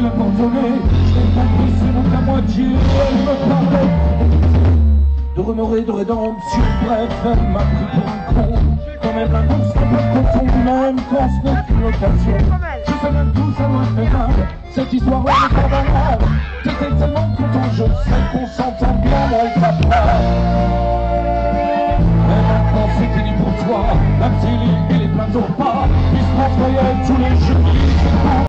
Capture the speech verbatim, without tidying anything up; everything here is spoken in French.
l'a pardonné. J'ai compris, c'est donc à moitié. Elle me parlait de remords et de rédemption. Bref, elle m'a pris pour un con. Quand même un con, c'est pas coton, même quand ce n'est qu'une occasion. Je sais même tout, ça doit faire mal. Cette histoire-là n'est pas banale. T'étais tellement content, je sais qu'on s'entend bien, elle t'a pas.